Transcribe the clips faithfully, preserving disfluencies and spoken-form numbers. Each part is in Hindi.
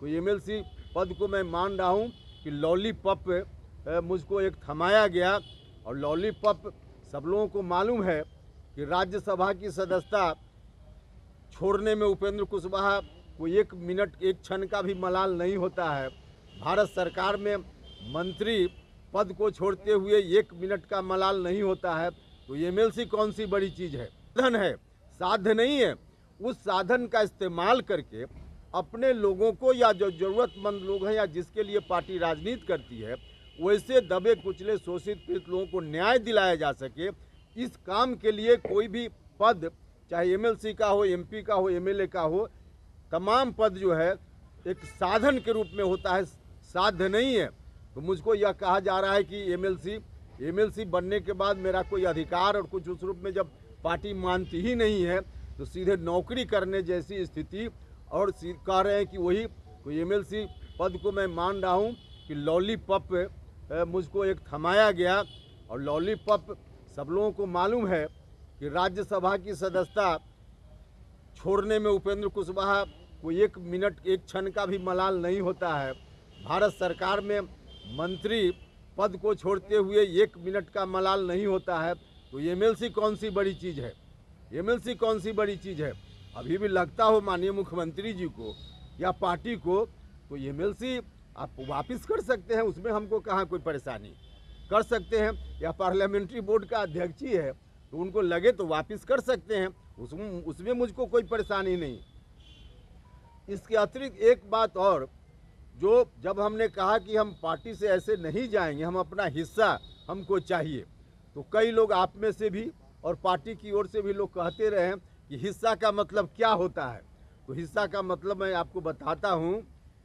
तो एमएलसी पद को मैं मान रहा हूँ कि लॉलीपॉप मुझको एक थमाया गया। और लॉलीपॉप सब लोगों को मालूम है कि राज्यसभा की सदस्यता छोड़ने में उपेंद्र कुशवाहा को एक मिनट एक क्षण का भी मलाल नहीं होता है। भारत सरकार में मंत्री पद को छोड़ते हुए एक मिनट का मलाल नहीं होता है। तो एमएलसी कौन सी बड़ी चीज़ है? साधन है, साध्य नहीं है। उस साधन का इस्तेमाल करके अपने लोगों को या जो ज़रूरतमंद लोग हैं या जिसके लिए पार्टी राजनीति करती है वैसे दबे कुचले शोषित पीड़ित लोगों को न्याय दिलाया जा सके, इस काम के लिए कोई भी पद चाहे एमएलसी का हो, एमपी का हो, एमएलए का हो, तमाम पद जो है एक साधन के रूप में होता है, साध्य नहीं है। तो मुझको यह कहा जा रहा है कि एमएलसी एमएलसी बनने के बाद मेरा कोई अधिकार और कुछ उस रूप में जब पार्टी मानती ही नहीं है तो सीधे नौकरी करने जैसी स्थिति और कह रहे हैं कि वही तो एमएलसी पद को मैं मान रहा हूँ कि लॉलीपॉप मुझको एक थमाया गया। और लॉलीपॉप सब लोगों को मालूम है कि राज्यसभा की सदस्यता छोड़ने में उपेंद्र कुशवाहा को एक मिनट एक क्षण का भी मलाल नहीं होता है। भारत सरकार में मंत्री पद को छोड़ते हुए एक मिनट का मलाल नहीं होता है। तो एमएलसी कौन सी बड़ी चीज़ है? एमएलसी कौन सी बड़ी चीज़ है? अभी भी लगता हो माननीय मुख्यमंत्री जी को या पार्टी को तो एमएलसी आप वापस कर सकते हैं, उसमें हमको कहाँ कोई परेशानी, कर सकते हैं। या पार्लियामेंट्री बोर्ड का अध्यक्ष ही है तो उनको लगे तो वापस कर सकते हैं, उसमें उसमें मुझको कोई परेशानी नहीं। इसके अतिरिक्त एक बात और, जो जब हमने कहा कि हम पार्टी से ऐसे नहीं जाएंगे, हम अपना हिस्सा हमको चाहिए, तो कई लोग आप में से भी और पार्टी की ओर से भी लोग कहते रहे हैं कि हिस्सा का मतलब क्या होता है। तो हिस्सा का मतलब मैं आपको बताता हूं।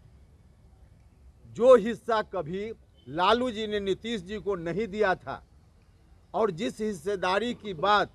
जो हिस्सा कभी लालू जी ने नीतीश जी को नहीं दिया था और जिस हिस्सेदारी की बात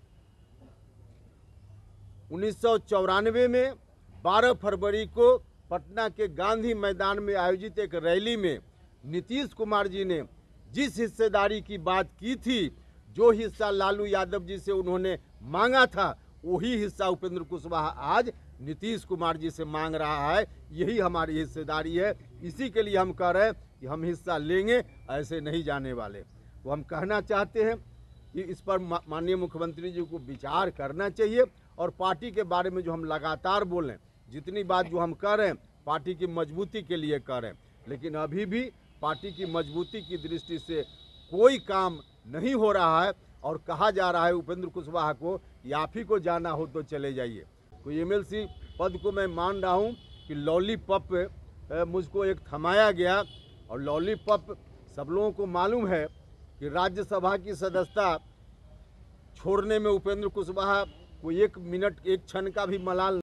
उन्नीस सौ चौरानवे में बारह फरवरी को पटना के गांधी मैदान में आयोजित एक रैली में नीतीश कुमार जी ने जिस हिस्सेदारी की बात की थी, जो हिस्सा लालू यादव जी से उन्होंने मांगा था, वही हिस्सा उपेंद्र कुशवाहा आज नीतीश कुमार जी से मांग रहा है। यही हमारी हिस्सेदारी है। इसी के लिए हम कह रहे हैं कि हम हिस्सा लेंगे, ऐसे नहीं जाने वाले। तो हम कहना चाहते हैं कि इस पर माननीय मुख्यमंत्री जी को विचार करना चाहिए। और पार्टी के बारे में जो हम लगातार बोलें, जितनी बात जो हम कर रहे हैं पार्टी की मजबूती के लिए कर रहे हैं, लेकिन अभी भी पार्टी की मजबूती की दृष्टि से कोई काम नहीं हो रहा है। और कहा जा रहा है उपेंद्र कुशवाहा को या आप ही को जाना हो तो चले जाइए। तो एमएलसी पद को मैं मान रहा हूँ कि लॉलीपॉप मुझको एक थमाया गया। और लॉलीपॉप सब लोगों को मालूम है कि राज्यसभा की सदस्यता छोड़ने में उपेंद्र कुशवाहा को एक मिनट एक क्षण का भी मलाल